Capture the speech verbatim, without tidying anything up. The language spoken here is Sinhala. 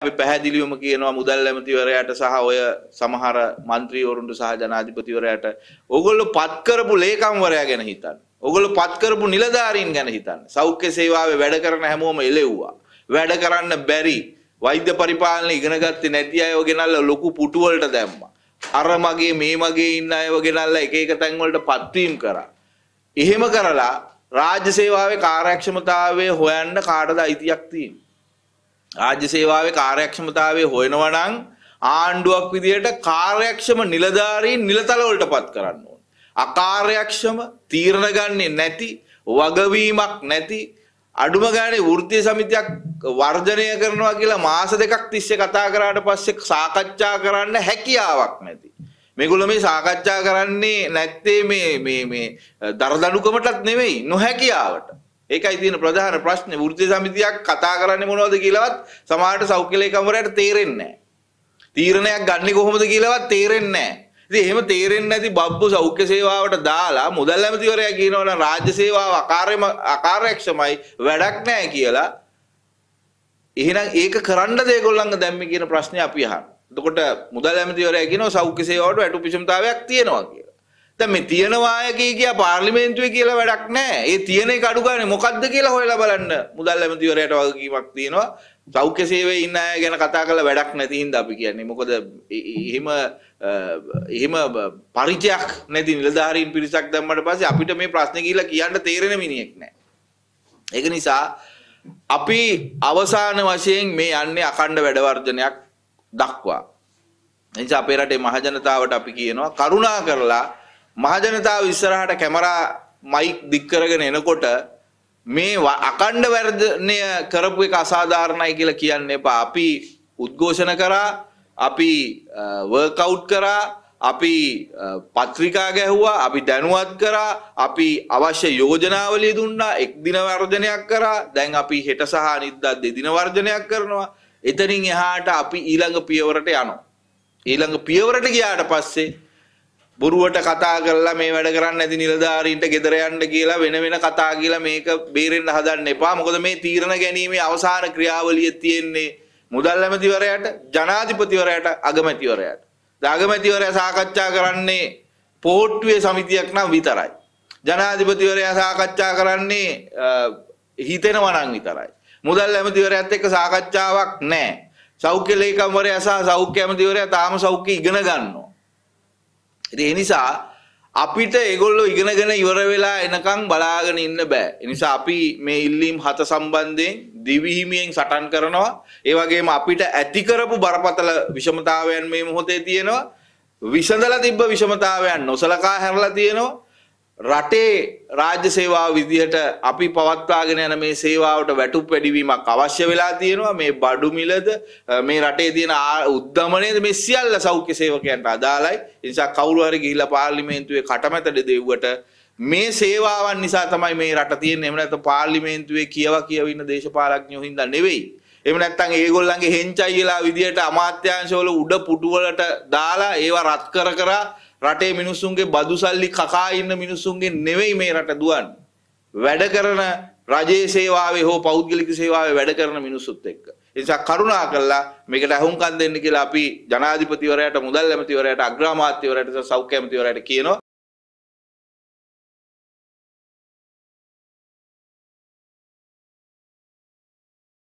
අපි පැහැදිලිවම කියනවා මුදල් ඇමතිවරයාට සහ ඔය සමහර മന്ത്രിවරුන්ට සහ ජනාධිපතිවරයාට ඕගොල්ලෝ පත් කරපු ලේකම්වරයා ගැන හිතන්න. ඕගොල්ලෝ පත් කරපු නිලධාරීන් ගැන හිතන්න. සෞඛ්‍ය සේවාවේ වැඩ කරන හැමෝම එළෙව්වා. වැඩ කරන්න බැරි වෛද්‍ය පරිපාලන ඉගෙන ගත්තේ නැති අයව ගෙනල්ලා ලොකු පුටු වලට දැම්මා. අර මගේ මේ මගේ ඉන්න අයව ගෙනල්ලා එක එක තැන් වලට පත්වීම් කරා. එහෙම කරලා රාජ්‍ය සේවාවේ කාර්යක්ෂමතාවය හොයන්න කාටද අයිතියක් තියෙන්නේ? රාජ්‍ය සේවාවේ කාර්යක්ෂමතාවය හොයනවා නම් ආණ්ඩුවක් විදියට කාර්යක්ෂම නිලධාරීන් නිලතල වලටපත් කරන්න ඕන. අකාර්යක්ෂම තීරණ ගන්නේ නැති වගවීමක් නැති අඩුම ගානේ වෘත්තීය සමිතියක් වර්ජනය කරනවා කියලා මාස දෙකක් තිස්සේ කතා කරාට පස්සේ සාකච්ඡා කරන්න හැකියාවක් නැති. මේගොල්ලෝ මේ සාකච්ඡා කරන්නේ නැත්තේ මේ මේ මේ දරදඬුකමටත් නෙවෙයි නොහැකියාවට. ඒකයි තියෙන ප්‍රධාන ප්‍රශ්නේ. වෘත්තීය සමිතියක් කතා කරන්නේ මොනවද කියලාවත් සමහරට සෞඛ්‍ය ලේකම්වරයාට තේරෙන්නේ නැහැ. තීරණයක් ගන්නේ කොහොමද කියලාවත් තේරෙන්නේ නැහැ. ඉතින් එහෙම තේරෙන්නේ නැති බබ්බු සෞඛ්‍ය සේවාවට දාලා මුදල් ඇමතිවරයා කියනවා නම් රාජ්‍ය සේවාව අකාර්යම අකාර්යක්ෂමයි වැඩක් නැහැ කියලා. එහෙනම් ඒක කරන්නද ඒගොල්ලන්ගේ දැම්මේ කියන ප්‍රශ්නේ අපි අහනවා. එතකොට මුදල් ඇමතිවරයා කියනවා සෞඛ්‍ය සේවාවට වැටුපිෂමතාවයක් තියෙනවා කියලා. දැන් මේ තියනවා කිය කියා පාර්ලිමේන්තුවේ කියලා වැඩක් නැහැ. ඒ තියෙන එක අඩු ගානේ මොකද්ද කියලා හොයලා බලන්න මුදල් ඇමතිවරයාට වගකීමක් තියෙනවා. සෞඛ්‍ය සේවයේ ඉන්න අය ගැන කතා කරලා වැඩක් නැති හින්දා අපි කියන්නේ. මොකද එහෙම එහෙම පරිචයක් නැති නිලධාරීන් පිරිසක් දැම්මට පස්සේ අපිට මේ ප්‍රශ්නේ කියලා කියන්න තේරෙන මිනිහෙක් නැහැ. ඒක නිසා අපි අවසාන වශයෙන් මේ යන්නේ අඛණ්ඩ වැඩවර්ජනයක් දක්වා. එනිසා අපේ රටේ මහජනතාවට අපි කියනවා කරුණා කරලා මහජනතාව ඉස්සරහට කැමරා මයික් දික් කරගෙන එනකොට මේ අඛණ්ඩ වර්ධනය කරපු එක අසාධාරණයි කියලා කියන්න එපා. අපි උද්ඝෝෂණ කරා, අපි වර්ක්අවුට් කරා, අපි පත්‍රිකා ගැහුවා, අපි දැනුවත් කරා, අපි අවශ්‍ය යෝජනාවලිය දුන්නා, එක් දින වර්ධනයක් කරා. දැන් අපි හෙට සහ අනිද්දා දෙදින වර්ධනයක් කරනවා. එතනින් එහාට අපි ඊළඟ පියවරට යනවා. ඊළඟ පියවරට ගියාට පස්සේ බොරුවට කතා කරලා මේ වැඩ කරන්නේ නැති නිලධාරීන්ට ගෙදර යන්න කියලා වෙන වෙන කතා කියලා මේක බේරෙන්න හදන්න එපා. මොකද මේ තීරණ ගැනීමේ අවසාන ක්‍රියාවලිය තියෙන්නේ මුදල් ඇමතිවරයාට, ජනාධිපතිවරයාට, අගමැතිවරයාට. අගමැතිවරයා සාකච්ඡා කරන්නේ පොහොට්ටුවේ සමිතියක් නම් විතරයි. ජනාධිපතිවරයා සාකච්ඡා කරන්නේ හිතෙනවා නම් විතරයි. මුදල් ඇමතිවරයාත් එක්ක සාකච්ඡාවක් නැහැ. සෞඛ්‍ය ලේකම්වරයා සහ සෞඛ්‍ය ඇමතිවරයා තාම සෞඛ්‍ය ඉගෙන ගන්නවා. ඉතින් ඒ නිසා අපිට ඒගොල්ලෝ ඉගෙනගෙන ඉවර වෙලා එනකන් බලාගෙන ඉන්න බෑ. ඒ නිසා අපි මේ ඉල්ලීම් හත සම්බන්ධයෙන් දිවිහිමියෙන් සටන් කරනවා. ඒ වගේම අපිට ඇති කරපු බරපතල විෂමතාවයන් මේ මොහොතේ තියෙනවා. විසඳලා තිබ්බ විෂමතාවයන් නොසලකා හැරලා තියෙනවා. රටේ රාජ්‍ය සේවාව විදිහට අපි පවත්වාගෙන යන මේ සේවාවට වැටුප් වැඩිවීමක් අවශ්‍ය වෙලා තියෙනවා. මේ බඩු මිලද මේ රටේ තියෙන උද්දමනයද මේ සියල්ල සෞඛ්‍ය සේවකයන්ට අදාළයි. ඒ නිසා කවුරු හරි ගිහිල්ලා පාර්ලිමේන්තුවේ කටමැද දෙව්වට මේ සේවාවන් නිසා තමයි මේ රට තියෙන්නේ. එහෙම නැත්නම් පාර්ලිමේන්තුවේ කියවා කියව ඉන්න දේශපාලඥයෝ හින්දා නෙවෙයි. එහෙම නැත්නම් ඒගොල්ලන්ගේ හෙන්චයිලා විදිහට අමාත්‍යාංශවල උඩ පුටු වලට දාලා ඒවා රත් කර කර රටේ මිනිසුන්ගේ බදු සල්ලි කකා ඉන්න මිනිසුන්ගේ නෙවෙයි මේ රට දුවන්නේ. වැඩ කරන රජයේ සේවාවේ හෝ පෞද්ගලික සේවාවේ වැඩ කරන මිනිසුත් එක්ක. ඒ නිසා කරුණා කරලා මේකට අහුම්කම් දෙන්න කියලා අපි ජනාධිපතිවරයාට, මුදල් ඇමතිවරයාට, අග්‍රාමාත්‍යවරයාට, සෞඛ්‍ය ඇමතිවරයාට කියනවා.